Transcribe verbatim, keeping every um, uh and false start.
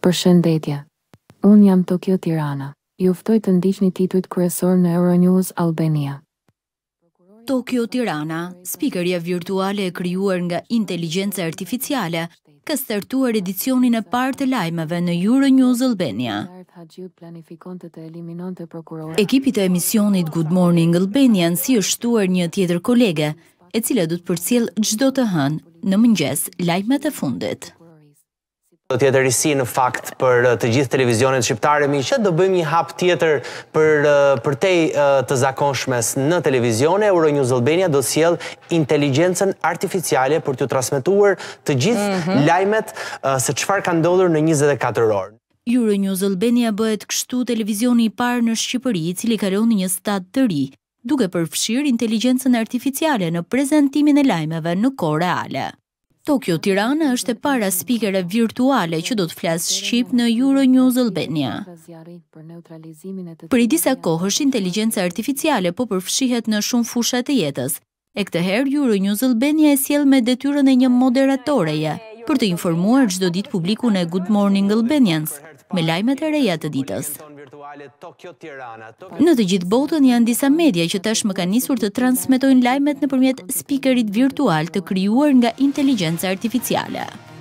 Përshëndetje. Unë jam Tokyo Tirana. Ju ftoj të ndiqni titujt kryesor në Euronews Albania. Tokyo Tirana, speakerja virtuale e krijuar nga inteligjenca artificiale, ka startuar edicionin e parë të lajmeve në Euronews Albania. Ekipi të emisionit Good Morning Albania si është shtuar një tjetër kolege, e cila do të përcjell çdo të hënë në mëngjes lajmet e fundit. Do tjetë risi në fakt për të gjithë televizionet shqiptare, mi që do bëjmë një hap tjetër për, për tej të zakonshmes në televizione. Euronews Albania do sjell inteligjencën artificiale për t'ju transmetuar të gjithë mm-hmm. lajmet se çfarë ka ndodhur në njëzet e katër orë. Euronews Albania bëhet kështu televizioni i parë në Shqipëri, i cili kalon një stad të ri, duke përfshirë inteligjencën artificiale në prezantimin e lajmeve në kohë reale. Tokyo Tirana është e para speakere virtuale që do të flasë shqip në Euronews Albania. Për i disa kohësh, inteligjenca artificiale po përfshihet në shumë fusha të jetës. E këtë herë, Euronews Albania e sjell me detyrën e një moderatoreje për të informuar çdo ditë publikun e Good Morning Albanians me lajmet e reja të ditës. Në të gjithë botën janë disa media që tashmë kanë nisur të transmetojnë lajmet nëpërmjet speakerit virtual të krijuar nga inteligjenca artificiale.